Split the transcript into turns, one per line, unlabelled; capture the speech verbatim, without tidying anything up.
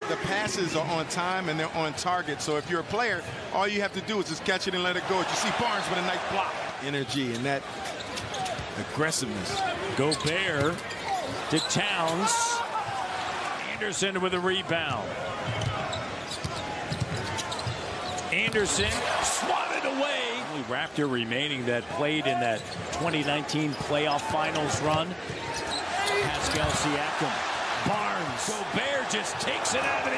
The passes are on time and they're on target. So if you're a player, all you have to do is just catch it and let it go. You see Barnes with a nice block. Energy and that aggressiveness.
Gobert to Towns. Anderson with a rebound. Anderson swatted away. Only Raptor remaining that played in that twenty nineteen playoff finals run. Pascal Siakam. Barnes. Gobert just takes it out of